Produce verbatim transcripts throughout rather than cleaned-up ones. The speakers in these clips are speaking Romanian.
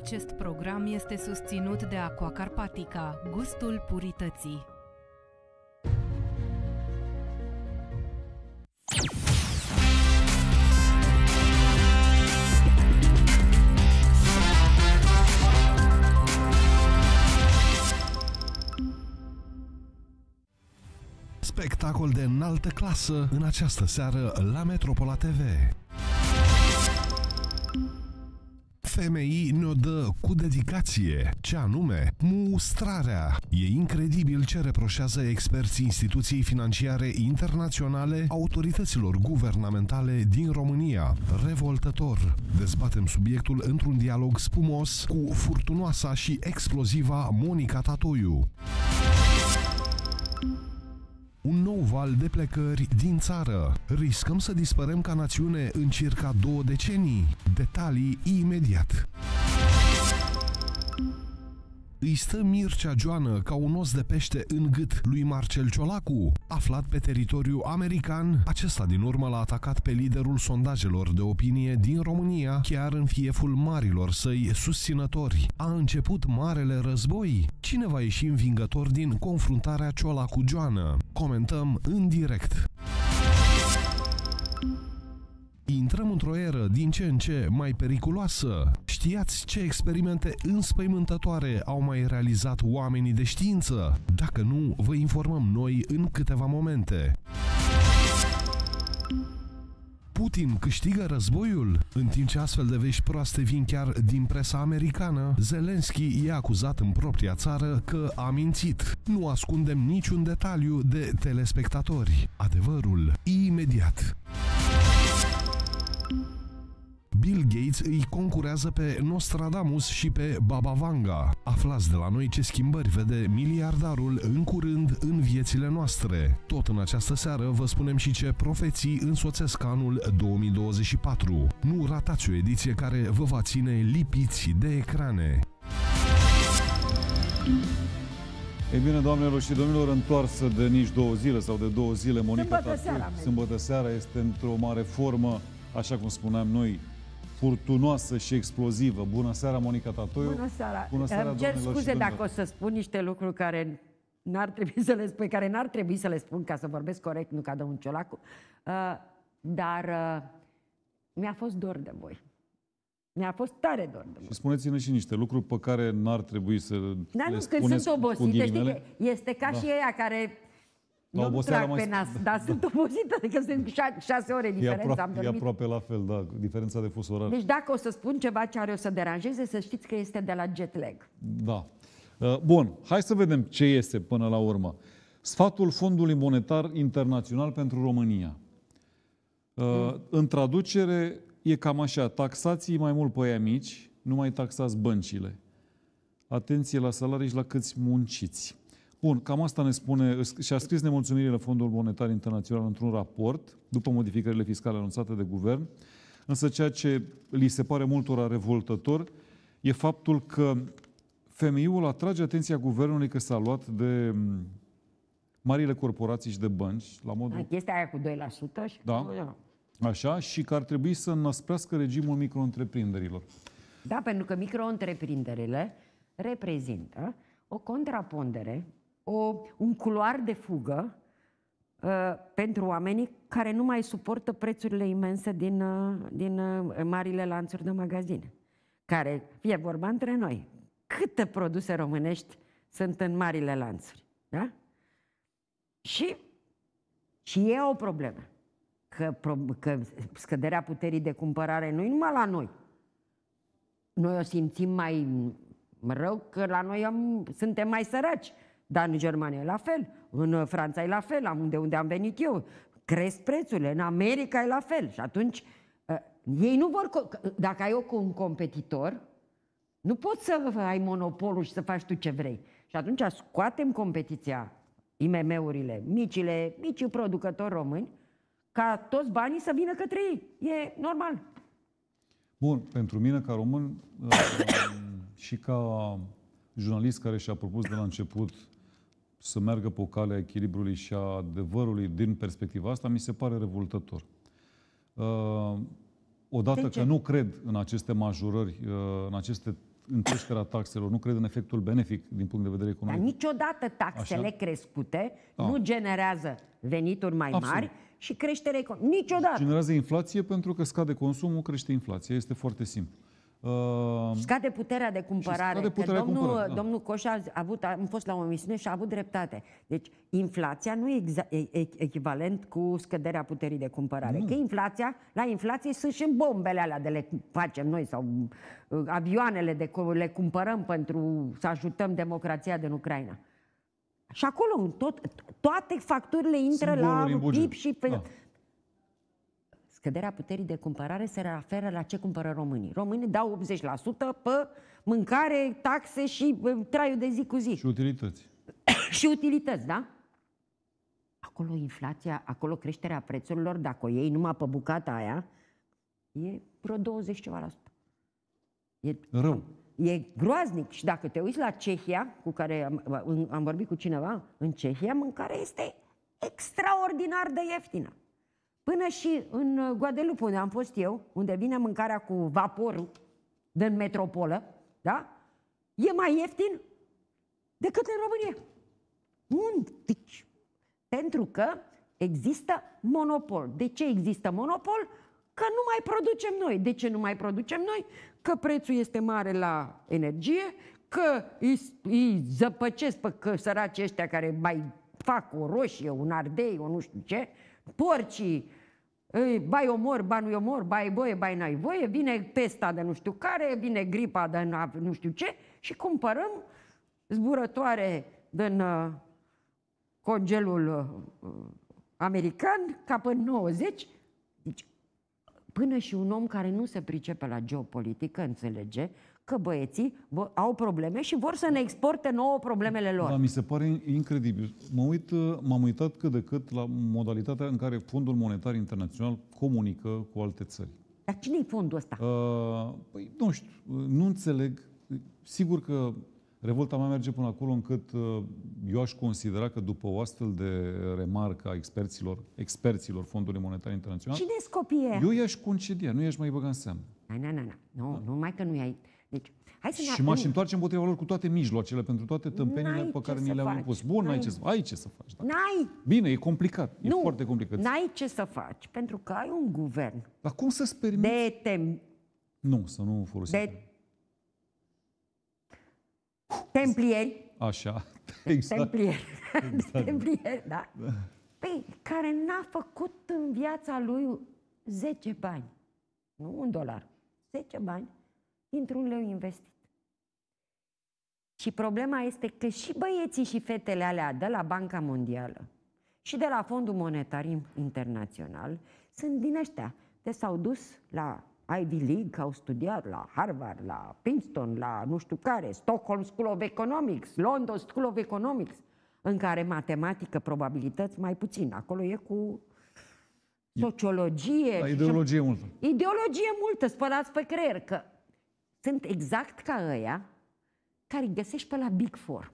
Acest program este susținut de Aqua Carpatica, gustul purității. Spectacol de înaltă clasă în această seară la Metropola T V. F M I ne-o dă cu dedicație, ce anume mustrarea. E incredibil ce reproșează experții instituției financiare internaționale autorităților guvernamentale din România. Revoltător. Dezbatem subiectul într-un dialog spumos cu furtunoasa și exploziva Monica Tatoiu. Un nou val de plecări din țară. Riscăm să dispărăm ca națiune în circa două decenii. Detalii imediat. Îi stă Mircea Joană ca un os de pește în gât lui Marcel Ciolacu, aflat pe teritoriu american. Acesta din urmă l-a atacat pe liderul sondajelor de opinie din România, chiar în fieful marilor săi susținători. A început marele război? Cine va ieși învingător din confruntarea Ciolacu-Joană? Comentăm în direct. Intrăm într-o eră din ce în ce mai periculoasă. Știați ce experimente înspăimântătoare au mai realizat oamenii de știință? Dacă nu, vă informăm noi în câteva momente. Putin câștigă războiul? În timp ce astfel de vești proaste vin chiar din presa americană, Zelenski e acuzat în propria țară că a mințit. Nu ascundem niciun detaliu de telespectatori. Adevărul imediat. Bill Gates îi concurează pe Nostradamus și pe Baba Vanga. Aflați de la noi ce schimbări vede miliardarul în curând în viețile noastre. Tot în această seară vă spunem și ce profeții însoțesc anul două mii douăzeci și patru. Nu ratați o ediție care vă va ține lipiți de ecrane. Ei bine, doamnelor și domnilor, întoarsă de nici două zile sau de două zile, Monica Tatoiu, sâmbătă seara, este într-o mare formă, așa cum spuneam noi, furtunoasă și explozivă. Bună seara, Monica Tatoiu. Bună seara. Bună seara. Îmi cer scuze dacă o să spun niște lucruri care n-ar trebui să le spun, care n-ar trebui să le spun, ca să vorbesc corect, nu ca domnul Ciolacu, uh, dar uh, mi-a fost dor de voi. Mi-a fost tare dor de voi. Și spuneți-ne și niște lucruri pe care n-ar trebui să Dar le nu, spuneți când sunt obosită, știi că este ca da. și aia care... La eu nu trag mai... pe nas, dar da. sunt obosită, că sunt șase ore diferență, e apro am dormit. E aproape la fel, da, diferența de fus orar. Deci dacă o să spun ceva ce are o să deranjeze, să știți că este de la jet lag. Da. Bun, hai să vedem ce este până la urmă. Sfatul Fondului Monetar Internațional pentru România. Mm. În traducere e cam așa, taxații mai mult pe aia mici, nu mai taxați băncile. Atenție la salarii și la câți munciți. Bun, cam asta ne spune, și-a scris nemulțumirile Fondul Monetar Internațional într-un raport, după modificările fiscale anunțate de guvern, însă ceea ce li se pare multora revoltător e faptul că F M I-ul atrage atenția guvernului că s-a luat de marile corporații și de bănci, la modul... Chestia aia cu doi la sută și... Da, așa, și că ar trebui să înăsprească regimul micro-întreprinderilor. Da, pentru că micro-întreprinderile reprezintă o contrapondere, O, un culoar de fugă uh, pentru oamenii care nu mai suportă prețurile imense din, uh, din uh, marile lanțuri de magazine. Care, fie vorba între noi, câte produse românești sunt în marile lanțuri. Da? Și, și ei au o problemă. Că, că scăderea puterii de cumpărare nu e numai la noi. Noi o simțim mai rău că la noi am, suntem mai săraci. Dar în Germania e la fel, în Franța e la fel, de unde am venit eu. Cresc prețurile, în America e la fel. Și atunci, uh, ei nu vor... Dacă ai un competitor, nu poți să ai monopolul și să faci tu ce vrei. Și atunci scoatem competiția, I M M-urile, micile, micii producători români, ca toți banii să vină către ei. E normal. Bun, pentru mine ca român și ca jurnalist care și-a propus de la început să meargă pe o cale a echilibrului și a adevărului din perspectiva asta, mi se pare revoltător. Uh, odată că nu cred în aceste majorări, uh, în aceste în creșterea taxelor, nu cred în efectul benefic din punct de vedere Dar economic. niciodată taxele Așa? crescute Da. nu generează venituri mai Absolut. mari și creștere economică. Niciodată. Generează inflație pentru că scade consumul, crește inflația. Este foarte simplu. Uh, Scade puterea de cumpărare. scade puterea că de domnul, cumpărare, da. domnul Coș a avut, am fost la o emisiune și a avut dreptate. Deci inflația nu e, exa- e, e echivalent cu scăderea puterii de cumpărare. Nu. Că inflația, la inflație sunt și bombele alea de le facem noi sau uh, avioanele de co- le cumpărăm pentru să ajutăm democrația din Ucraina. Și acolo tot, toate facturile intră Sunt la boluri în P I B buget. și pe... Da. Scăderea puterii de cumpărare se referă la ce cumpără românii. Românii dau optzeci la sută pe mâncare, taxe și uh, traiul de zi cu zi. Și utilități. Și utilități, da? Acolo inflația, acolo creșterea prețurilor, dacă o iei numai pe bucata aia, e vreo douăzeci ceva la sută. E, Rău. E groaznic. Și dacă te uiți la Cehia, cu care am, am vorbit cu cineva, în Cehia mâncarea este extraordinar de ieftină. Până și în Guadeloupe, unde am fost eu, unde vine mâncarea cu vaporul din metropolă, da? E mai ieftin decât în România. Unde? Deci, pentru că există monopol. De ce există monopol? Că nu mai producem noi. De ce nu mai producem noi? Că prețul este mare la energie, că îi, îi zăpăcesc pe că săracii ăștia care mai fac o roșie, un ardei, o nu știu ce, porcii, îi, bai omor, ba nu-i omor, bai voie, bai n-ai voie, vine pesta de nu știu care, vine gripa de nu știu ce și cumpărăm zburătoare din uh, congelul uh, american, ca până nouăzeci. Deci, până și un om care nu se pricepe la geopolitică înțelege că băieții au probleme și vor să ne exporte nouă problemele lor. Da, mi se pare incredibil. Mă uit, m-am uitat cât de cât la modalitatea în care Fondul Monetar Internațional comunică cu alte țări. Dar cine-i fondul ăsta? Uh, păi, nu știu, nu înțeleg. Sigur că revolta mea merge până acolo încât uh, eu aș considera că după o astfel de remarcă a experților, experților Fondului Monetar Internațional, Cine-s copiii ăia? eu i-aș concedia, nu i-aș mai băga în seamă. Nu, nu, nu, nu, nu, numai că nu i-ai... Deci, hai să ne... Și m-aș întoarce împotriva lor cu toate mijloacele, pentru toate tâmpenile N-ai pe ce care să ni le-au faci. impus. Bun, n-ai N-ai. ce să faci. Ai ce să faci. Da. N-ai, Bine, e complicat. E nu, foarte complicat. n-ai ce să faci, pentru că ai un guvern Dar cum să-ți permiți? de tem... Nu, să nu folosim. de templieri, Așa, exact. templieri, Exact. templieri, da? Păi, care n-a făcut în viața lui zece bani, nu un dolar, zece bani, dintr-un leu investit. Și problema este că și băieții și fetele alea de la Banca Mondială și de la Fondul Monetar Internațional sunt din ăștia. Deci s-au dus la Ivy League, au studiat la Harvard, la Princeton, la nu știu care, Stockholm School of Economics, London School of Economics, în care matematică, probabilități mai puțin. Acolo e cu sociologie. La și ideologie multă. Ideologie multă, spălați pe creier, că sunt exact ca ăia care îi găsești pe la Big Four.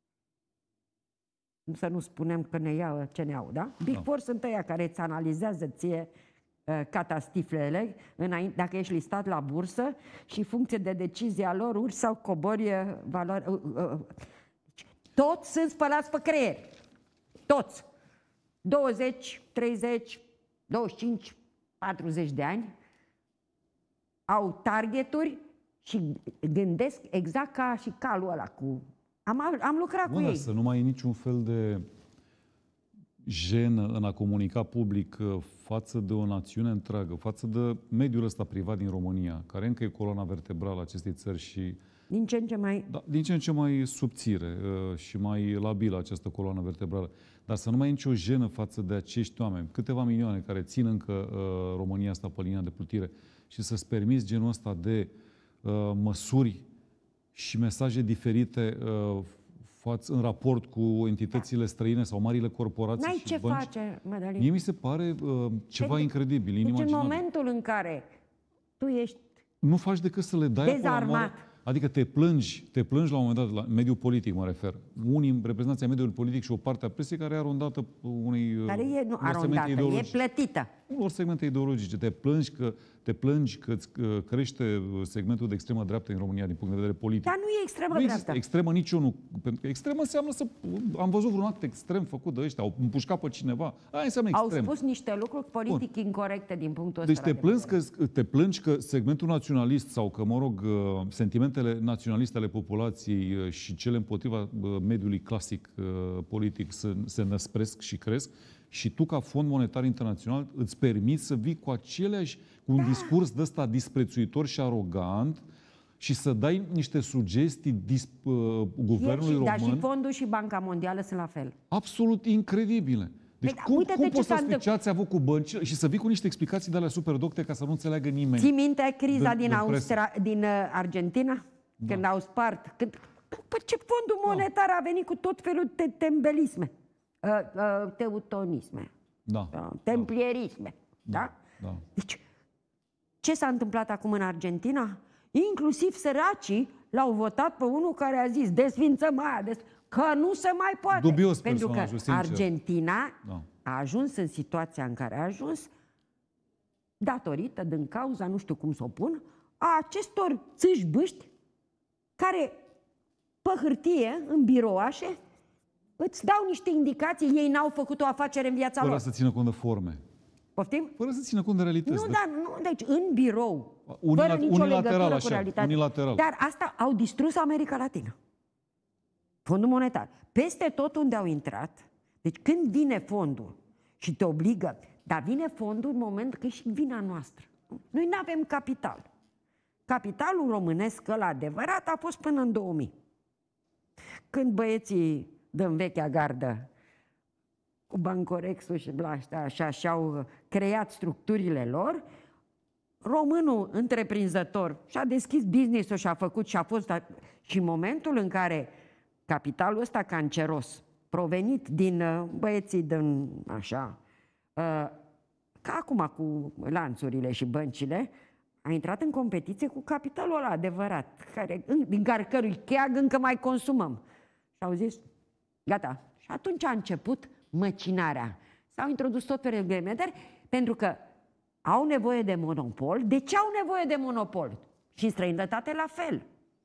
Să nu spunem că ne ia ce ne au, da? Big Da. Four sunt ăia care îți analizează ție uh, catastiflele înainte, dacă ești listat la bursă și în funcție de decizia lor urci sau cobori uh, valoare. Uh, uh, toți sunt spălați pe creier. Toți. douăzeci, treizeci, douăzeci și cinci, patruzeci de ani au targeturi și gândesc exact ca și calul ăla cu... Am, am lucrat Bun, cu dar ei. să nu mai e niciun fel de jenă în a comunica public uh, față de o națiune întreagă, față de mediul ăsta privat din România, care încă e coloana vertebrală a acestei țări și Din ce în ce mai... da, din ce în ce mai subțire uh, și mai labilă această coloană vertebrală. Dar să nu mai e nicio jenă față de acești oameni, câteva milioane care țin încă uh, România asta pe linia de plutire și să-ți permiți genul ăsta de uh, măsuri și mesaje diferite uh, față, în raport cu entitățile străine sau marile corporații N-ai și ce bănci. face, Madalin. Mie mi se pare uh, ceva Pentru- incredibil, Deci în inimaginabil. momentul în care tu ești Nu faci decât să le dai acolo la Dezarmat. moară. Adică te plângi, te plângi la un moment dat, la mediul politic mă refer. Unii reprezentanții mediului politic și o parte a presiei care e arondată unei care e nu unei asemenea arondată, e ideologii. plătită. unor segmente ideologice. Te plângi că, te plângi că îți crește segmentul de extremă dreaptă în România din punct de vedere politic. Dar nu e extremă nu dreaptă. există extremă niciunul. Pentru că extremă înseamnă să... Am văzut vreun act extrem făcut de ăștia, au împușcat pe cineva. Aia înseamnă extrem. Au spus niște lucruri politic Bun. incorecte din punctul deci ăsta. Deci te de plângi, că, te plângi că segmentul naționalist sau că, mă rog, sentimentele naționaliste ale populației și cele împotriva mediului clasic politic se, se năspresc și cresc și tu, ca Fond Monetar Internațional, îți permiți să vii cu aceleași, cu un da. discurs de ăsta disprețuitor și arogant și să dai niște sugestii dis, uh, guvernului și, român. Dar și Fondul și Banca Mondială sunt la fel. Absolut incredibile. Deci Păi, cum, cum ce poți să s-a spui ce ați avut cu băncile și să vii cu niște explicații de alea superdocte ca să nu înțeleagă nimeni? Ții minte criza de, din, de Austra, din uh, Argentina? Da. Când au spart? Când, păi ce Fondul Monetar a venit cu tot felul de tembelisme, uh, uh, teutonisme, da. uh, templierisme. Da. Da? Da. Deci, ce s-a întâmplat acum în Argentina? Inclusiv săracii l-au votat pe unul care a zis desfințăm aia, des... că nu se mai poate. Dubios Pentru că sincer. Argentina da. a ajuns în situația în care a ajuns datorită, din cauza, nu știu cum să o pun, a acestor țâși bâști care pe hârtie, în birouașe, îți dau niște indicații, ei n-au făcut o afacere în viața Fără lor. să țină cont de forme. Poftim? Fără să țină cont de realități. Nu, de... dar nu, deci în birou, Unila- fără nicio unilateral, legătură așa, cu realitatea. unilateral. Dar asta au distrus America Latină. Fondul Monetar. Peste tot unde au intrat, deci când vine fondul și te obligă, dar vine fondul în moment că e și vina noastră. Noi nu avem capital. Capitalul românesc, ăla adevărat, a fost până în două mii. Când băieții din vechea gardă, cu Bancorexul și Blaștea, așa, și-au creat structurile lor, românul întreprinzător și-a deschis business-ul și-a făcut și a fost... Și în momentul în care capitalul ăsta canceros, provenit din băieții din așa, ca acum cu lanțurile și băncile, a intrat în competiție cu capitalul ăla adevărat, care, din care cărui cheag încă mai consumăm. Și au zis, gata. Și atunci a început măcinarea. S-au introdus tot felul de reglementări pentru că au nevoie de monopol. De ce au nevoie de monopol? Și în străinătate la fel.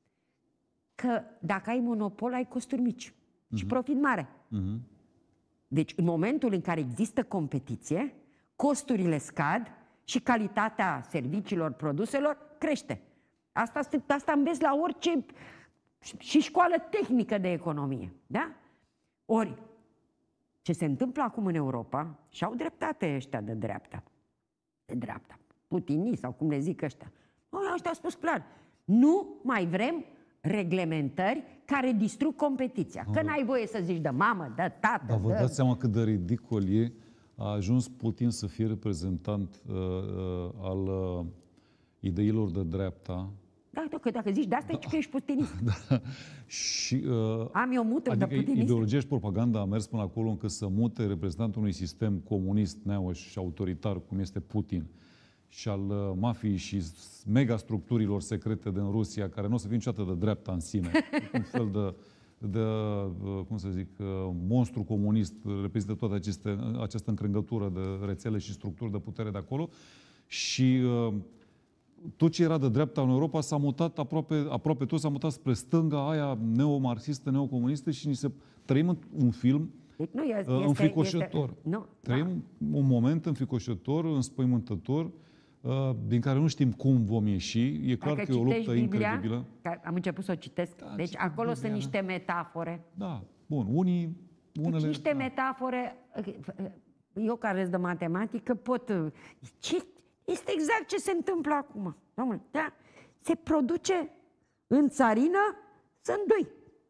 Că dacă ai monopol, ai costuri mici uh-huh. și profit mare. Uh-huh. Deci în momentul în care există competiție, costurile scad și calitatea serviciilor, produselor crește. Asta, asta înveți la orice și școală tehnică de economie. Da? Ori, ce se întâmplă acum în Europa, și au dreptate ăștia de dreapta, de dreapta, putinii sau cum le zic ăștia, noi ăștia au spus clar, nu mai vrem reglementări care distrug competiția. Că n-ai voie să zici de mamă, de tată, Dar vă de... dați seama cât de ridicol e, a ajuns Putin să fie reprezentant uh, uh, al uh, ideilor de dreapta. Da, că dacă zici de asta, da. E că ești putinist. Da. Și, uh, Am eu mută adică de putinist. ideologia și propaganda a mers până acolo încât să mute reprezentantul unui sistem comunist, neo și autoritar, cum este Putin, și al uh, mafiei și megastructurilor secrete din Rusia, care nu o să fie niciodată de dreapta în sine. Un fel de, de uh, cum să zic, uh, monstru comunist, reprezintă toată aceste, această încrângătură de rețele și structuri de putere de acolo. Și uh, tot ce era de dreapta în Europa s-a mutat aproape, aproape tot s-a mutat spre stânga aia neomarxistă, neocomunistă și ni se trăim un film deci nu este, uh, înfricoșător. Este, nu, trăim da. un moment înfricoșător, înspăimântător, uh, din care nu știm cum vom ieși. E clar Dacă că e o luptă Biblia, incredibilă. am început să o citesc. Da, deci acolo Biblia, sunt niște metafore. Da, bun, unii, unele... Deci niște da. metafore, eu care sunt de matematică pot... Ce, este exact ce se întâmplă acum. Dom'le, da? Se produce în țarină, sunt doi.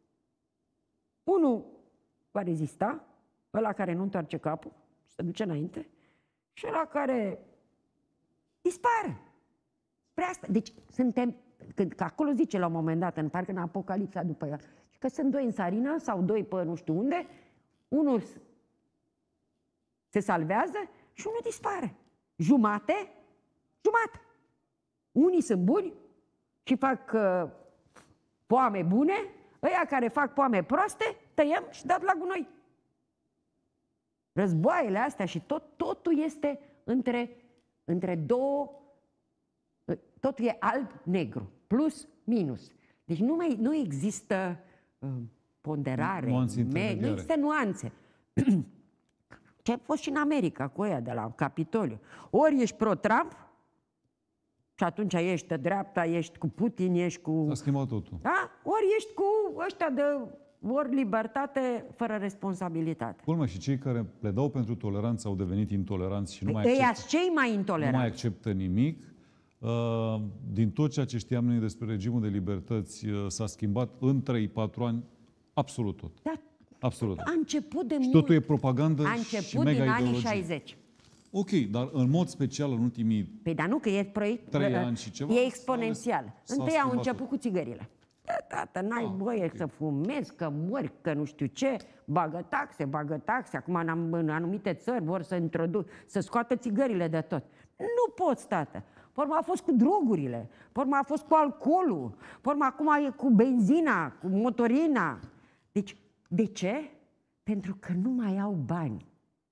Unul va rezista, ăla care nu întoarce capul, se duce înainte, și ăla care dispare. Spre asta. Deci suntem, când, că acolo zice la un moment dat, în parcă în Apocalipsa după ea, că sunt doi în țarină sau doi pe nu știu unde, unul se salvează și unul dispare. Jumate, jumate. Unii sunt buni și fac uh, poame bune, ăia care fac poame proaste, tăiem și dat la gunoi. Războaiele astea și tot, totul este între, între două, totul e alb-negru, plus, minus. Deci nu, mai, nu există uh, ponderare, nuanțe me, nu există nuanțe. Ce a fost și în America cu ăia de la Capitoliu. Ori ești pro-Trump și atunci ești de dreapta, ești cu Putin, ești cu... S-a schimbat totul. Da? Ori ești cu ăștia de... ori libertate fără responsabilitate. Culmea, și cei care pledau pentru toleranță au devenit intoleranți și nu mai, Ei acceptă, cei mai nu intoleranți. mai acceptă nimic. Uh, din tot ceea ce știam noi despre regimul de libertăți, uh, s-a schimbat în trei patru ani absolut tot. Da. Absolut. A început de Și mult. totul e propagandă A și început mega din anii ideologie. șaizeci. Ok, dar în mod special în ultimii Păi dar nu, că e proiect... trei ani și ceva, E exponențial. s-a Întâi au schimbat început tot. cu țigările. Da, tată, n-ai Ah, voie ok. să fumezi, că mori, că nu știu ce, bagă taxe, bagă taxe. Acum în, în anumite țări vor să introduc, să scoată țigările de tot. Nu poți, tată. Porma a fost cu drogurile, porma a fost cu alcoolul, porma acum e cu benzina, cu motorina. Deci, de ce? Pentru că nu mai au bani.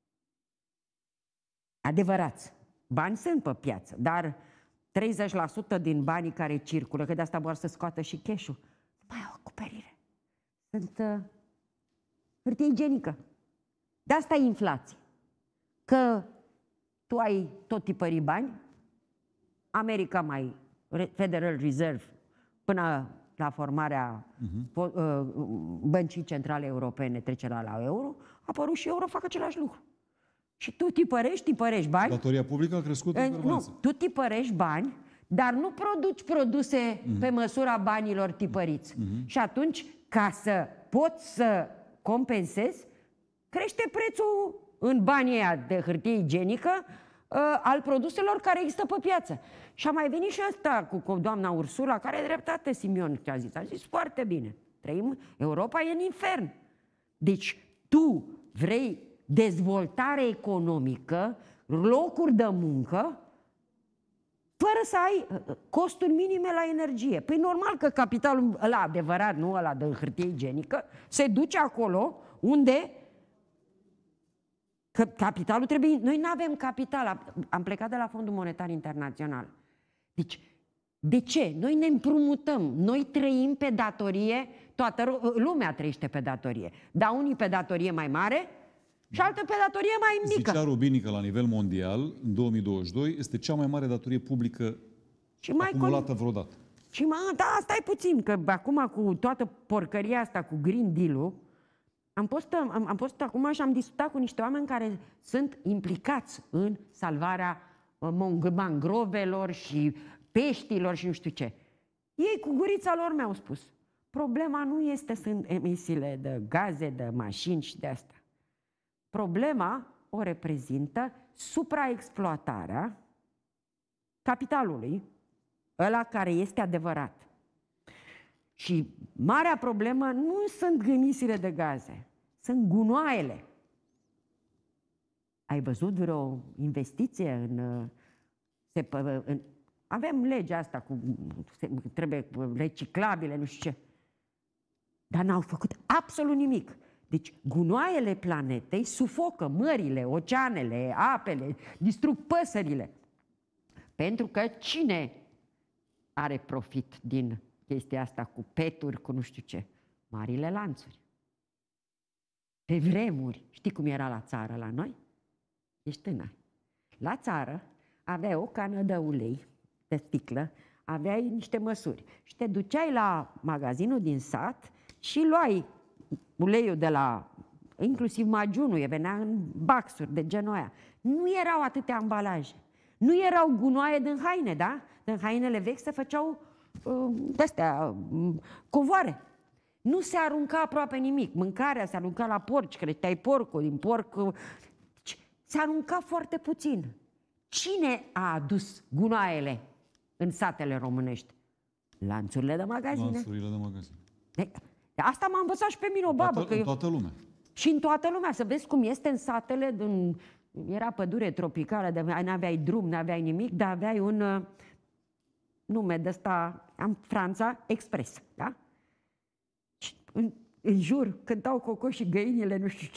Adevărați. Bani sunt pe piață, dar treizeci la sută din banii care circulă, că de asta vor să scoată și cash-ul, nu mai au acoperire. Sunt uh, hârtie igienică. De asta e inflație. Că tu ai tot tipării bani, America mai, Federal Reserve, până la formarea uh-huh. Băncii Centrale Europene, trece la, la euro, a apărut și euro, fac același lucru. Și tu tipărești, tipărești bani. Datoria publică a crescut în Nu, permanență. tu tipărești bani, dar nu produci produse uh-huh. pe măsura banilor tipăriți. Uh-huh. Și atunci, ca să poți să compensezi, crește prețul în banii aia de hârtie igienică uh, al produselor care există pe piață. Și a mai venit și ăsta cu, cu doamna Ursula, care are dreptate, Simion, ce a zis. A zis foarte bine. Trăim, Europa e în infern. Deci tu vrei dezvoltare economică, locuri de muncă, fără să ai costuri minime la energie. Păi normal că capitalul ăla adevărat, nu ăla de hârtie igienică, se duce acolo unde că capitalul trebuie... Noi nu avem capital. Am plecat de la Fondul Monetar Internațional. Deci, de ce? Noi ne împrumutăm. Noi trăim pe datorie, toată lumea trăiește pe datorie. Dar unii pe datorie mai mare și altă pe datorie mai mică. Zicea Rubini că la nivel mondial, în două mii douăzeci și doi, este cea mai mare datorie publică și mai acumulată vreodată. Și mai, da, stai puțin, că acum cu toată porcăria asta, cu Green Deal-ul, am fost, am, am fost acum și am discutat cu niște oameni care sunt implicați în salvarea mangrovelor și peștilor și nu știu ce. Ei cu gurița lor mi-au spus, problema nu este sunt emisiile de gaze, de mașini și de asta. Problema o reprezintă supraexploatarea capitalului, ăla care este adevărat. Și marea problemă nu sunt emisiile de gaze, sunt gunoaiele. Ai văzut vreo investiție în... Se, în avem legea asta cu... Se, trebuie reciclabile, nu știu ce. Dar n-au făcut absolut nimic. Deci gunoaiele planetei sufocă mările, oceanele, apele, distrug păsările. Pentru că cine are profit din chestia asta cu peturi, cu nu știu ce? Marile lanțuri. Pe vremuri, știi cum era la țară la noi? Ești tânăr. La țară aveai o cană de ulei, de sticlă, aveai niște măsuri. Și te duceai la magazinul din sat și luai uleiul de la, inclusiv magiunul, venea în baxuri de genul aia. Nu erau atâtea ambalaje. Nu erau gunoaie din haine, da? Din hainele vechi se făceau uh, de-astea, uh, covoare. Nu se arunca aproape nimic. Mâncarea se arunca la porci, creșteai porcul, din porc... Uh, se arunca foarte puțin. Cine a adus gunoaiele în satele românești? Lanțurile de magazine. Lanțurile de magazine. De, de asta m-a învățat și pe mine o babă. Toată, că în eu... toată lumea. Și în toată lumea, să vezi cum este în satele, din... era pădure tropicală, de... n-aveai drum, n-aveai nimic, dar aveai un uh, nume de ăsta, am Franța, Express, da? Și în, în jur cântau cocoșii găinile, nu știu ce,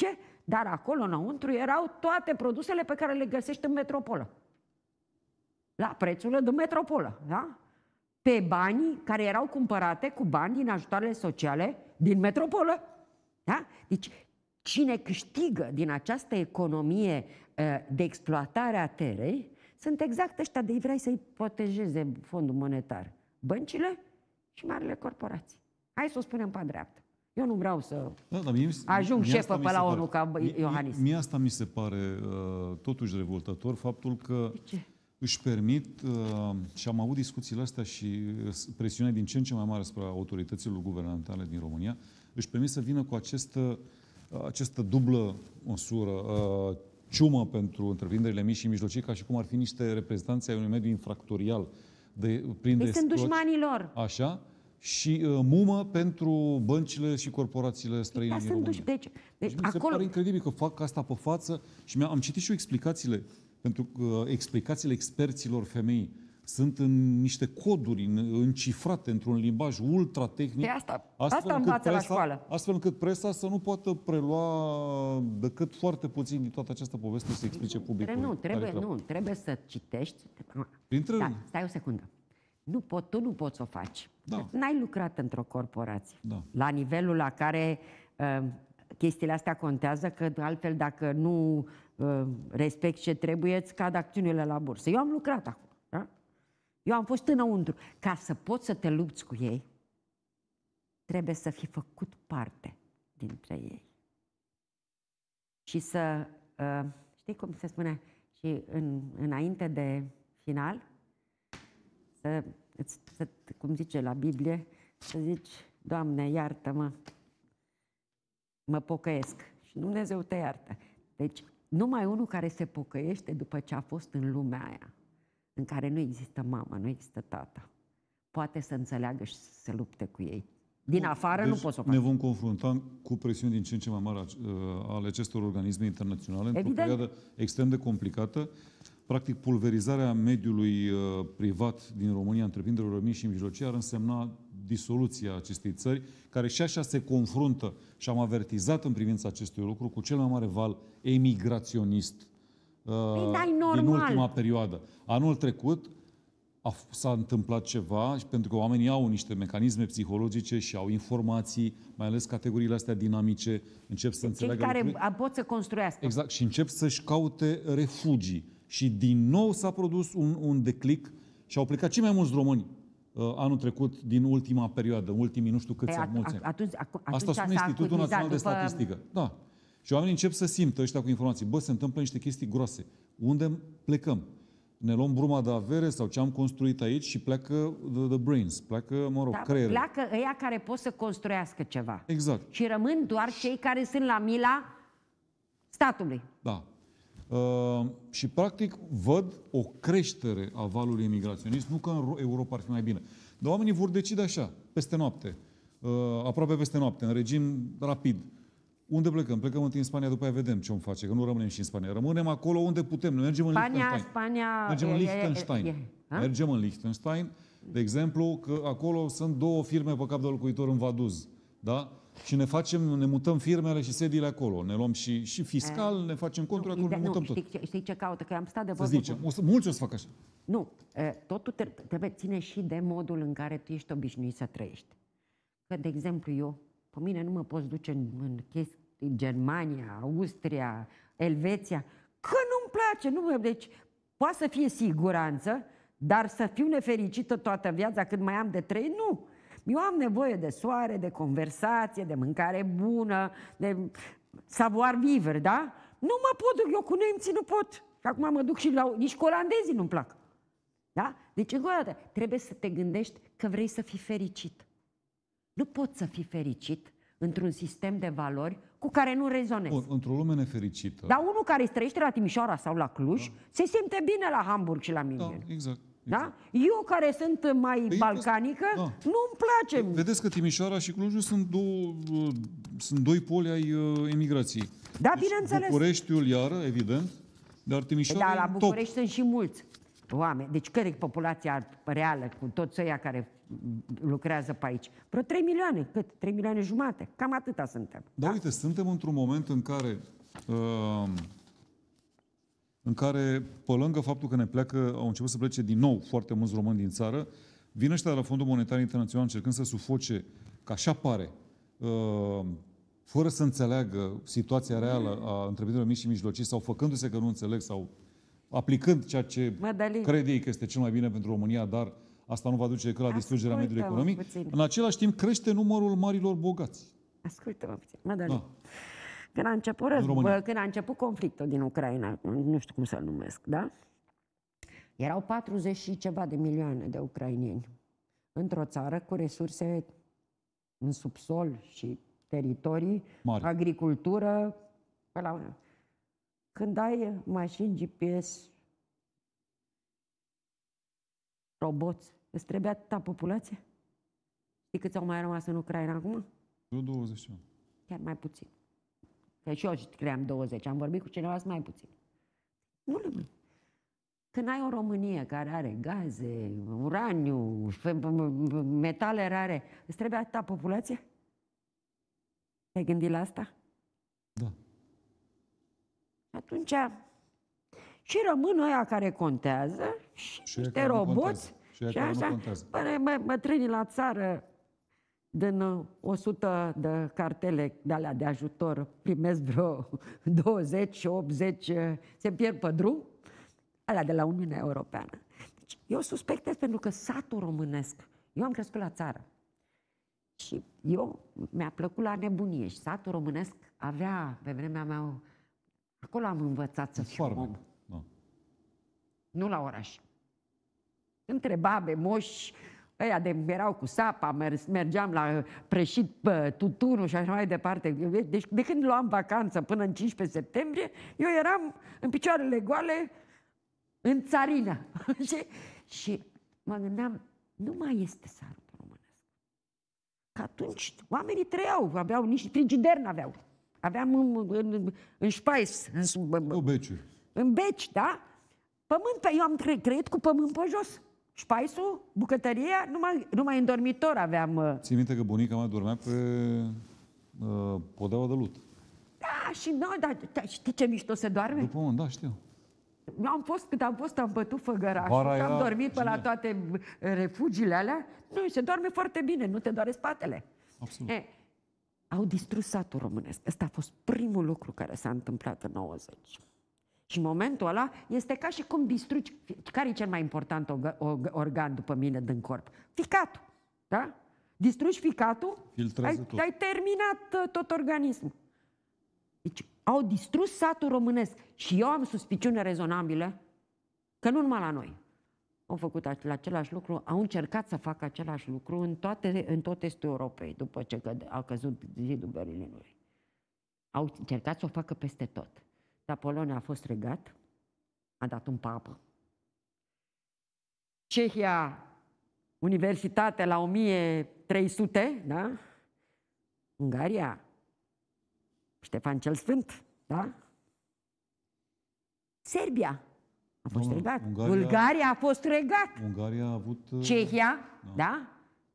Dar acolo înăuntru erau toate produsele pe care le găsești în metropolă. La prețurile de metropolă, da? Pe banii care erau cumpărate cu bani din ajutoarele sociale din metropolă. Da? Deci, cine câștigă din această economie de exploatare a terei sunt exact ăștia de vrei să-i protejeze Fondul Monetar. Băncile și marile corporații. Hai să o spunem pe dreaptă. Eu nu vreau să da, dar mie, ajung mie șefă pe la pare, ONU ca Iohannis. Mie, mie asta mi se pare uh, totuși revoltător, faptul că își permit, uh, și am avut discuțiile astea și presiunea din ce în ce mai mare asupra autorităților guvernamentale din România, își permit să vină cu această, uh, această dublă măsură, uh, ciumă pentru întreprinderile mici și mijlocii, ca și cum ar fi niște reprezentanți ai unui mediu infractorial. De, prin Deci sunt dușmanii lor. Așa. Și uh, mumă pentru băncile și corporațiile străine din România. Deci, deci, deci mi se acolo... pare incredibil că fac asta pe față și am citit și eu explicațiile, pentru că uh, explicațiile experților femei sunt în niște coduri în, încifrate într-un limbaj ultra-tehnic. Asta, asta învață la școală. Astfel încât presa să nu poată prelua decât foarte puțin din toată această poveste să explice publicului. Nu, trebuie, nu, trebuie să citești. Printre... Da, stai o secundă. Nu pot, tu nu poți să o faci. Da. N-ai lucrat într-o corporație. Da. La nivelul la care uh, chestiile astea contează, că altfel dacă nu uh, respecti ce trebuie, îți cad acțiunile la bursă. Eu am lucrat acolo. Da? Eu am fost înăuntru. Ca să poți să te lupți cu ei, trebuie să fi făcut parte dintre ei. Și să, uh, știi cum se spune, și în, înainte de final, să, să, cum zice la Biblie, să zici, Doamne, iartă-mă, mă pocăiesc. Și Dumnezeu te iartă. Deci, numai unul care se pocăiește după ce a fost în lumea aia, în care nu există mamă, nu există tată, poate să înțeleagă și să se lupte cu ei. Din afară deci nu poți să o faci. Ne vom confrunta cu presiuni din ce în ce mai mari uh, ale acestor organisme internaționale într-o perioadă extrem de complicată. Practic, pulverizarea mediului uh, privat din România, întreprinderilor mici și mijlocii, ar însemna disoluția acestei țări, care și așa se confruntă, și am avertizat în privința acestui lucru, cu cel mai mare val emigraționist uh, din ultima perioadă. Anul trecut s-a întâmplat ceva, pentru că oamenii au niște mecanisme psihologice și au informații, mai ales categoriile astea dinamice, încep să înțeleagă cei care lucruri. pot să construiască. Exact, și încep să-și caute refugii. Și din nou s-a produs un, un declic și au plecat cei mai mulți români uh, anul trecut din ultima perioadă, ultimii nu știu câți ani, mulți ani. Atunci, atunci Asta spune Institutul Național de după... Statistică. Da. Și oamenii încep să simtă ăștia cu informații. Bă, se întâmplă niște chestii groase. Unde plecăm? Ne luăm bruma de avere sau ce am construit aici și pleacă the, the brains, pleacă, mă rog, da, creierul. Pleacă ăia care pot să construiască ceva. Exact. Și rămân doar cei care sunt la mila statului. Da. Uh, și practic văd o creștere a valului emigraționist, nu că în Europa ar fi mai bine. Dar oamenii vor decide așa, peste noapte, uh, aproape peste noapte, în regim rapid. Unde plecăm? Plecăm întâi în Spania, după aia vedem ce om face, că nu rămânem și în Spania. Rămânem acolo unde putem. Noi mergem în Spania, Liechtenstein. Spania... Mergem în Liechtenstein. E, e, e, mergem în Liechtenstein, de exemplu, că acolo sunt două firme pe cap de locuitor în Vaduz. Da? Și ne facem, ne mutăm firmele și sediile acolo. Ne luăm și, și fiscal, e, ne facem conturi acolo, ne mutăm nu, tot. Știi, știi ce caută? Că am stat de Să vorbă. zicem, o să, mulți o să facă așa. Nu, totul trebuie ține și de modul în care tu ești obișnuit să trăiești. Că, de exemplu, eu, pe mine nu mă poți duce în, în chestii, Germania, Austria, Elveția, că nu-mi place. Nu, deci, poate să fie siguranță, dar să fiu nefericită toată viața când mai am de trei, nu. Eu am nevoie de soare, de conversație, de mâncare bună, de savoir vivre, da? Nu mă pot, eu cu nemții nu pot. Și acum mă duc și la... Nici cu olandezii nu-mi plac. Da? Deci, încă o dată, trebuie să te gândești că vrei să fii fericit. Nu poți să fii fericit într-un sistem de valori cu care nu rezonezi. Într-o lume nefericită. Dar unul care trăiește la Timișoara sau la Cluj, da, se simte bine la Hamburg și la München. Da, exact. Da? exact. Eu care sunt mai Păi, balcanică, da, nu-mi place. Vedeți că Timișoara și Clujul sunt două, sunt doi poli ai uh, emigrației. Da, deci, bineînțeles. Bucureștiul, iară, evident, dar Timișoara Da, la top. București sunt și mulți oameni. Deci care e populația reală cu toți ăia care lucrează pe aici? Vreo trei milioane. Cât? trei milioane jumate. Cam atâta suntem. Dar da? uite, suntem într-un moment în care în care, pe lângă faptul că ne pleacă, au început să plece din nou foarte mulți români din țară, vin ăștia de la Fondul Monetar Internațional încercând să sufoce, că așa pare, fără să înțeleagă situația reală a întreprinderilor mici și mijlocii sau făcându-se că nu înțeleg sau aplicând ceea ce Mădălin. crede ei că este cel mai bine pentru România, dar asta nu va duce decât la distrugerea mediului economic. Puțin. În același timp crește numărul marilor bogați. Ascultă-mă puțin. Mădălin. Da. Când a început, război, când a început conflictul din Ucraina, nu știu cum să-l numesc, da? Erau patruzeci și ceva de milioane de ucraineni într-o țară cu resurse în subsol și teritorii, mari, agricultură. Pe la... Când ai mașini G P S, roboți, îți trebuie atâta populație? Știi câți au mai rămas în Ucraina acum? Eu douăzeci. Chiar mai puțin. Că și eu cream douăzeci, am vorbit cu cineva mai puțin. Nu le mai. Când ai o Românie care are gaze, uraniu, metale rare, îți trebuie atâta populație? Te-ai gândit la asta? Da. Atunci și rămân ăia care contează și, și niște roboți și, și așa. Bă, bătrânii la țară din o sută de cartele de alea de ajutor primesc vreo douăzeci, optzeci, se pierd pe drum, alea de la Uniunea Europeană. Deci, eu suspectez pentru că satul românesc, eu am crescut la țară și eu mi-a plăcut la nebunie și satul românesc avea, pe vremea mea, acolo am învățat să fiu om. Da. Nu la oraș. Între babe, moși, ăia de erau cu sapa, mergeam la prășit pe tutunul și așa mai departe. Deci de când luam vacanță până în cincisprezece septembrie, eu eram în picioarele goale în țarină. și, și mă gândeam, nu mai este satul românesc. Că atunci oamenii trăiau, aveau niște frigider, n-aveau. Aveam în, în, în șpais, în, în, în beci, da? Pământ pe, eu am trăit cu pământ pe jos. Șpaisul, bucătăria, numai, numai în dormitor aveam... Ții minte că bunica mea dormea pe uh, podeaua de lut. Da, și noi, da, da, știi ce mișto se doarme? După un, da, știu. Eu am fost, cât am fost, am bătut făgărașul, Vara am dormit pe genial. la toate refugiile alea. Nu, se doarme foarte bine, nu te doare spatele. Absolut. E, au distrus satul românesc. Ăsta a fost primul lucru care s-a întâmplat în nouăzeci. Și în momentul ăla este ca și cum distrugi... Care e cel mai important organ după mine din corp? Ficatul. Da? Distrugi ficatul, ai, ai terminat tot organismul. Deci au distrus satul românesc. Și eu am suspiciune rezonabile că nu numai la noi au făcut același lucru, au încercat să facă același lucru în, toate, în tot estul Europei, după ce căde, a căzut zidul Berlinului. Au încercat să o facă peste tot. Dar Polonia a fost regat, a dat un papă. Cehia, universitate la o mie trei sute, da? Ungaria, Ștefan cel Sfânt, da? Serbia a fost Doamna, regat. Ungaria, Bulgaria a fost regat. Ungaria a avut... Cehia, da? da?